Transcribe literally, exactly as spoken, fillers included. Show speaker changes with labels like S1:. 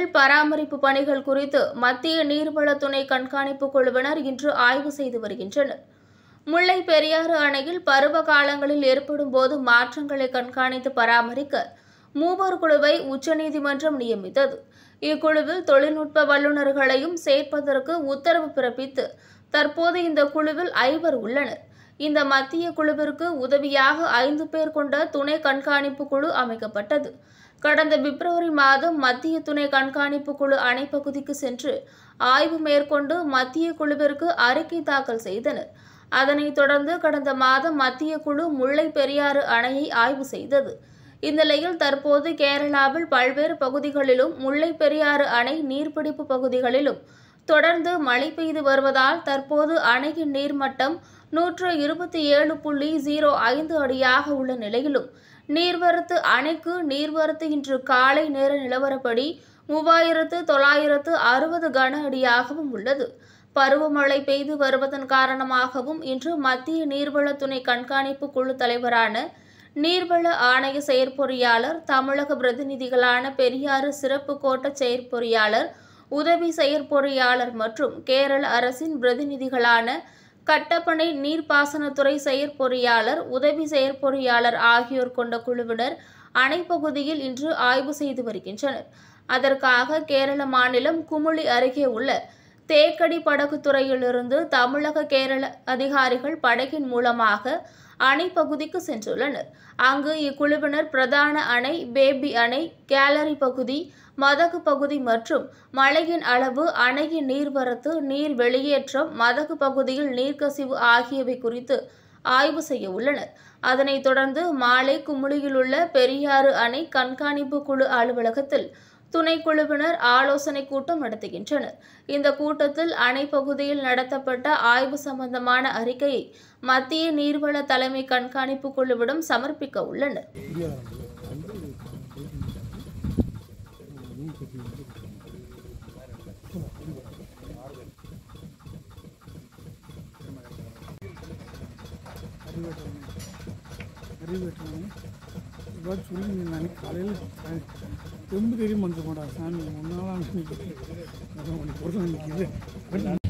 S1: அணைகளில் பராமரிப்பு பணிகள் குறித்து மத்திய நீர்வள துணை கண்காணிப்பு குழுவினர் இன்று ஆய்வு செய்து வருகின்றனர். முல்லை பெரியாறு அணையில் பருவ காலங்களில் ஏற்படும் போது மாற்றங்களை கண்காணித்து பராமரிக்க மூவர் குழுவை உச்சநீதிமன்றம் நியமித்தது. இக்குழுவில் தொழில்நுட்ப வல்லுநர்களையும் சேர்ப்பதற்கு உத்தரவு பிறப்பித்து தற்போது இந்த குழுவில் ஐவர் உள்ளனர். இந்த மத்திய குழுவிற்கு உதவியாக ஐந்து பேர் கொண்ட துணை கண்காணிப்பு குழு அமைக்கப்பட்டது. கடந்த பிப்ரவரி மாதம் மத்திய துணை கண்காணிப்பு குழு அணைப்பகுதிக்கு சென்று ஆய்வு மேற்கொண்டு மத்திய குழுவிற்கு அறிக்கை தாக்கல் செய்தனர். அதனைத் தொடர்ந்து கடந்த மாதம் மத்திய குழு முல்லை பெரியாறு அணையை ஆய்வு செய்தது. இந்நிலையில் தற்போது கேரளாவில் பல்வேறு பகுதிகளிலும் முல்லை பெரியாறு அணை நீர்பிடிப்பு பகுதிகளிலும் தொடர்ந்து மழை பெய்து வருவதால் தற்போது அணையின் நீர்மட்டம் நூற்று இருபத்தி ஏழு புள்ளி ஜீரோ ஐந்து அடியாக உள்ள நிலையிலும் நீர்வரத்து அணைக்கு நீர்வரத்து இன்று காலை நேர நிலவரப்படி மூவாயிரத்து தொள்ளாயிரத்து அறுபது கன அடியாகவும் உள்ளது. பருவமழை பெய்து வருவதன் காரணமாகவும் இன்று மத்திய நீர்வள துணை கண்காணிப்பு குழு தலைவரான நீர்வள ஆணைய செயற்பொறியாளர், தமிழக பிரதிநிதிகளான பெரியாறு சிறப்பு கோட்ட செயற்பொறியாளர், உதவி செயற்பொறியாளர் மற்றும் கேரள அரசின் பிரதிநிதிகளான கட்டப்பனை நீர்ப்பாசனத்துறை செயற்பொறியாளர், உதவி செயற்பொறியாளர் ஆகியோர் கொண்ட குழுவினர் அணைப்பகுதியில் இன்று ஆய்வு செய்து வருகின்றனர். அதற்காக கேரள மாநிலம் குமுளி அருகே உள்ள தேக்கடி படகு துறையிலிருந்து தமிழக கேரள அதிகாரிகள் படகின் மூலமாக அணைப்பகுதிக்கு சென்றுள்ளனர். அங்கு இக்குழுவினர் பிரதான அணை, பேபி அணை, கேலரி பகுதி, மதகு பகுதி மற்றும் மழையின் அளவு, அணையின் நீர்வரத்து, நீர் வெளியேற்றம், மதகு பகுதியில் நீர்க்கசிவு ஆகியவை குறித்து ஆய்வு செய்ய உள்ளனர். அதனைத் தொடர்ந்து மாலை குமுளியிலுள்ள பெரியாறு அணை கண்காணிப்பு குழு அலுவலகத்தில் துணைக்குழுவினர் ஆலோசனை கூட்டம் நடத்துகின்றனர். இந்த கூட்டத்தில் அணை பகுதியில் நடத்தப்பட்ட ஆய்வு சம்பந்தமான அறிக்கையை மத்திய நீர்வள தலைமை கண்காணிப்பு குழுவிடம் சமர்ப்பிக்க உள்ளனர்.
S2: இவ்வாறு சொல்லி நான் காலையில் ரொம்ப தெரியும் வந்து போடா சாமி ஒன்றால் நிற்கிது பொருள் நிற்கிது.